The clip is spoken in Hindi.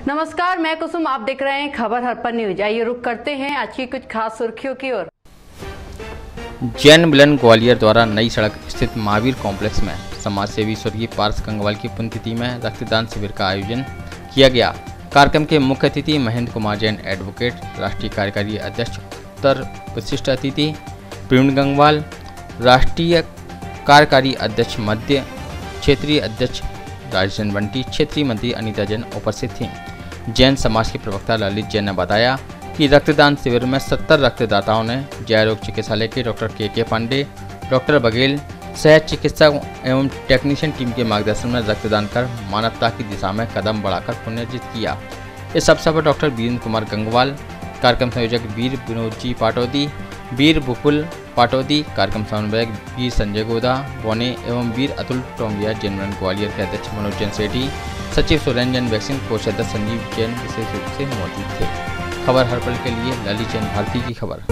नमस्कार, मैं कुसुम, आप देख रहे हैं खबर हरपन न्यूज। आइए रुक करते हैं आज की कुछ खास सुर्खियों की ओर। जैन मिलन ग्वालियर द्वारा नई सड़क स्थित महावीर कॉम्प्लेक्स में समाज सेवी स्वर्गीय पार्थ गंगवाल की पुण्यतिथि में रक्तदान शिविर का आयोजन किया गया। कार्यक्रम के मुख्य अतिथि महेंद्र कुमार जैन एडवोकेट, राष्ट्रीय कार्यकारी अध्यक्ष उत्तर, विशिष्ट अतिथि प्रवीण गंगवाल, राष्ट्रीय कार्यकारी अध्यक्ष मध्य, क्षेत्रीय अध्यक्ष राजन बंटी, क्षेत्रीय मंत्री अनीता जैन उपस्थित थीं। जैन समाज के प्रवक्ता ललित जैन ने बताया कि रक्तदान शिविर में 70 रक्तदाताओं ने जय रोग चिकित्सालय के डॉक्टर के पांडे, डॉक्टर बघेल, सहज चिकित्सक एवं टेक्नीशियन टीम के मार्गदर्शन में रक्तदान कर मानवता की दिशा में कदम बढ़ाकर पुण्यर्जित किया। इस अवसर पर डॉक्टर वीरेंद्र कुमार गंगवाल, कार्यक्रम संयोजक वीर विनोद जी पाटौदी, वीर बुकुल पाटौदी, कार्यक्रम समन्वयक वीर संजय गोदा बोने एवं वीर अतुल टोंगिया, जैन मिलन ग्वालियर के अध्यक्ष मनोज जैन सेठी, सचिव सुरेंजन वैक्सीन, कोष अध्यक्ष संजीव जैन विशेष रूप से मौजूद थे। खबर हर पल के लिए ललित जैन भारती की खबर।